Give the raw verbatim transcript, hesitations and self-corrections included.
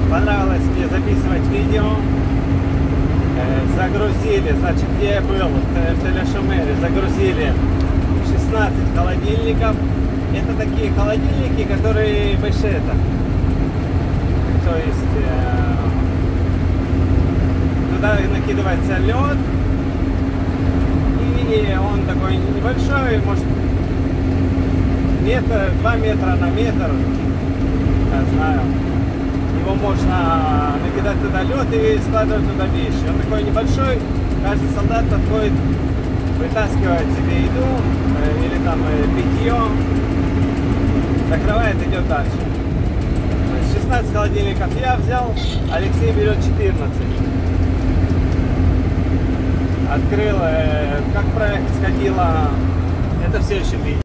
понравилось мне записывать видео. Загрузили, значит, где я был, в Телешумере, загрузили шестнадцать холодильников. Это такие холодильники, которые бешета. То есть э, туда накидывается лед, и он такой небольшой, может метр, два метра на метр, я знаю. Его можно накидать туда лед и складывать туда вещи. Он такой небольшой, каждый солдат подходит, вытаскивает себе еду э, или там э, питье, закрывает, идет дальше. шестнадцать холодильников я взял, Алексей берет четырнадцать. Открыл, э, как проект сходило, это все еще видео.